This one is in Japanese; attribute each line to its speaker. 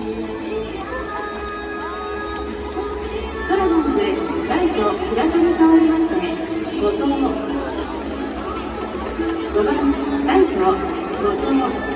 Speaker 1: ドラゴンズライト平田に代わりまして後藤、5番ライト後藤。